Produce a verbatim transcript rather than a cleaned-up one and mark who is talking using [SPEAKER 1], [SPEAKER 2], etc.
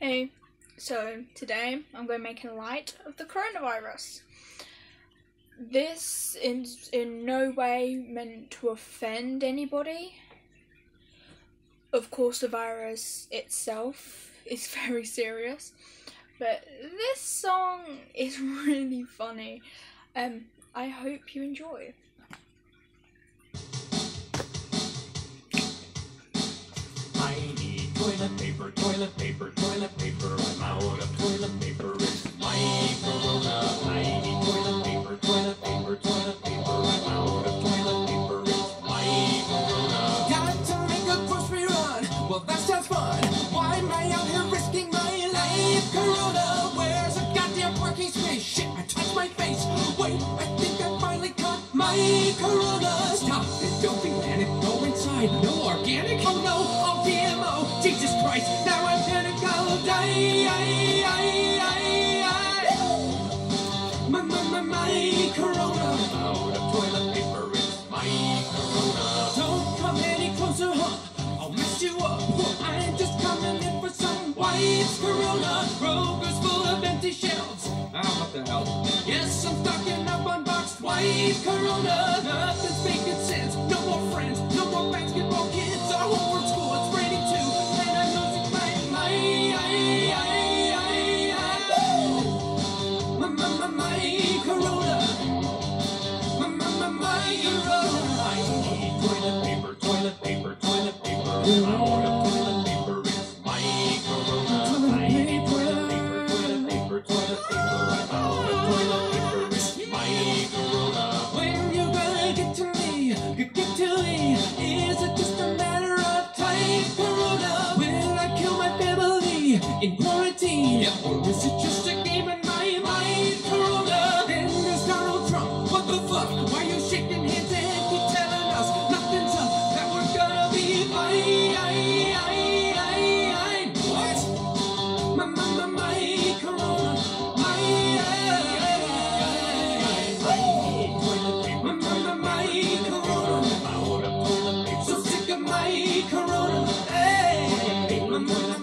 [SPEAKER 1] Hey, so today I'm going to make light of the coronavirus. This is in no way meant to offend anybody. Of course, the virus itself is very serious, but this song is really funny. Um, I hope you enjoy.
[SPEAKER 2] I need toilet paper, toilet paper, toilet paper. I'm out of toilet paper. It's my corona. I need toilet paper, toilet paper, toilet paper. I'm out of toilet paper. It's my corona.
[SPEAKER 3] Got to make a grocery run. Well, that sounds fun. Why am I out here risking my life? Corona, where's a goddamn parking space? Shit, I touched my face. Wait, I think I finally caught my corona. Stop it, don't be panic. Go inside. No organic. Oh no, all G M O. Jesus Christ, now I'm panic. I'll die. I, I, I, I. My, my, my, my corona.
[SPEAKER 2] I'm out of toilet paper. It's my corona.
[SPEAKER 3] Don't come any closer, huh? I'll mess you up. I'm just coming in for some wipes. Corona. Kroger's full of empty shelves. Ah, what the hell? Yes, I'm stocking up on boxed wipe. Corona. Nothing's making sense. No more friends. No more basketball kids. Our homework school. It's raining too. And I'm losing my mind. I, I, I, I. My, my, my, my corona. My, my, my, my corona.
[SPEAKER 2] I need toilet paper, toilet paper, toilet paper. I'm out of toilet paper. It's my corona. I need toilet paper, toilet paper, toilet paper. I'm out of toilet paper. It's my corona.
[SPEAKER 3] When you gonna get to me, get, get to me? Is it just a matter of time? Corona, will I kill my family in quarantine? Yeah. Or is it just a game in my mind? Corona, then there's Donald Trump. What the fuck? Why you shaking hands and keep telling us nothing's up? That we're gonna be fine. I, I, I, I. What? My, my, my, my corona. My, I, My, my, my, my corona.
[SPEAKER 2] I'm out of toilet paper.
[SPEAKER 3] So sick of my corona. Hey, my, my,